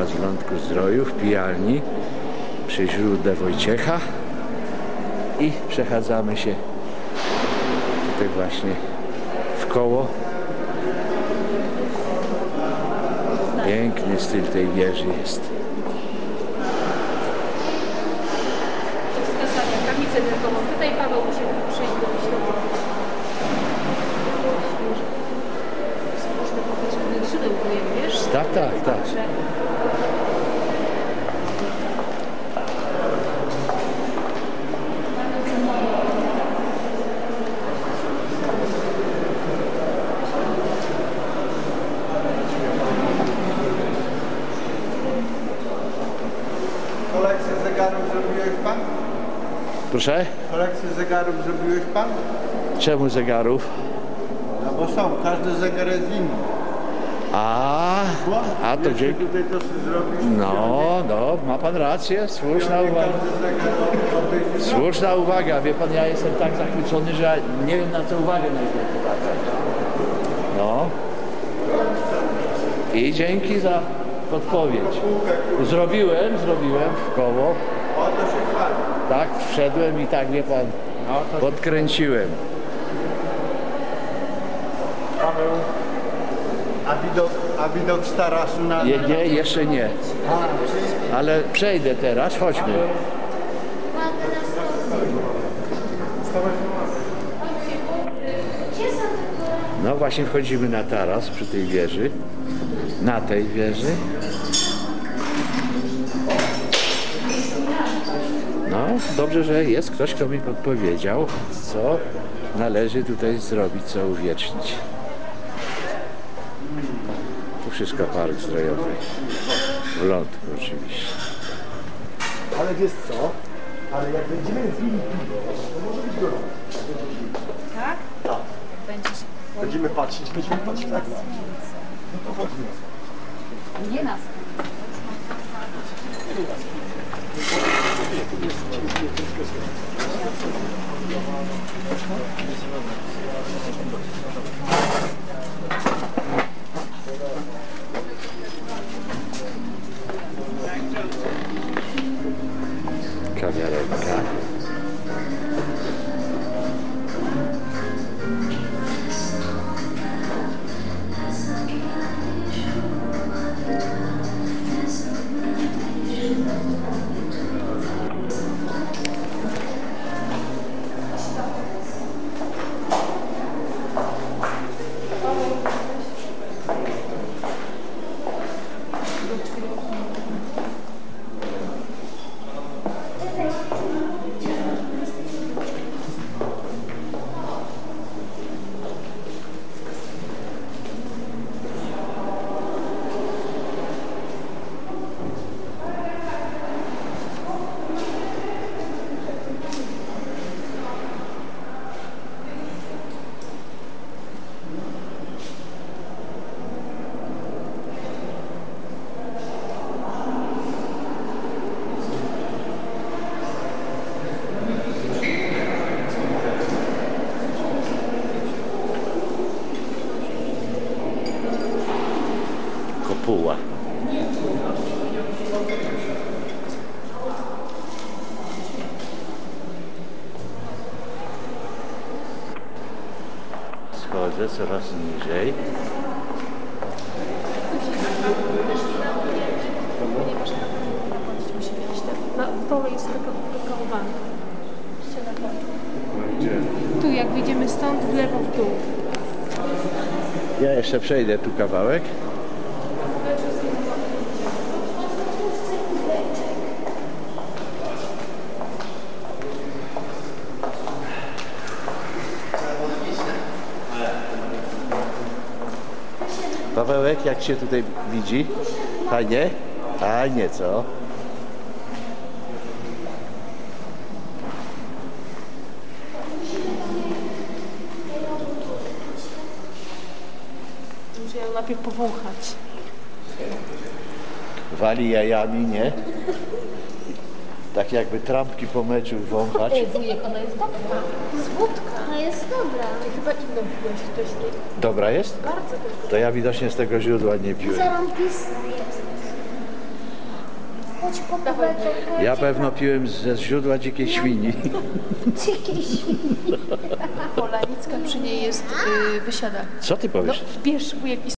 Teraz w Lądku Zdroju, w pijalni przy źródle Wojciecha i przechadzamy się tutaj właśnie w koło. Piękny styl tej wieży jest. Wskazania, tablicę drogową. Tutaj Paweł musi przejść do wyświetlenia. Można pokazać, że źródeł wiesz? Tak, tak, tak. Kolekcję zegarów zrobiłeś pan? Proszę? Kolekcję zegarów zrobiłeś pan? Czemu zegarów? No bo są, każdy zegar jest inny. A to Jeszcze dzięki. tutaj to sobie zrobić. No, ma pan rację, słuszna uwaga. Każdy zegar obejrzy. Słuszna uwaga, wie pan, ja jestem tak zachwycony, że nie wiem na co uwagę najpierw zwracać. No. I dzięki za podpowiedź. Zrobiłem w koło. O, to się chwali. Tak, wszedłem i tak, wie pan, podkręciłem. Paweł, a widok z tarasu na... Nie, jeszcze nie. Ale przejdę teraz, chodźmy. No właśnie wchodzimy na taras przy tej wieży. Na tej wieży. No, dobrze, że jest ktoś, kto mi podpowiedział, co należy tutaj zrobić, co uwiecznić. Tu wszystko park zdrojowy. W Lądku oczywiście. Ale wiesz co? Ale jak będziemy pili piwo, to może być gorąco. Tak? Tak. Będziesz. Będziemy patrzeć tak. No to chodźmy. Nie nas. Kawiarenka. Kopuła. Schodzę coraz niżej. Na dole jest kakaowane. Tu jak wyjdziemy stąd, w lewo, w dół. Ja jeszcze przejdę tu kawałek. Pawełek, jak się tutaj widzi? Fajnie? Fajnie, co? Muszę ją najpierw powąchać. Wali jajami, nie? Tak jakby trampki po meczu wąchać. Wujek, ona jest dobra. Słodka. Ona jest dobra. Chyba inną piłeś wcześniej. Dobra jest? Bardzo dobra. To ja widocznie z tego źródła nie piłem. Zarąbista jest. Chodź po kubeczek. Ja pewno piłem ze źródła dzikiej świni. Dzikiej świni. Polanicka przy niej jest wysiada. Co ty No, powiesz? bierz wujek i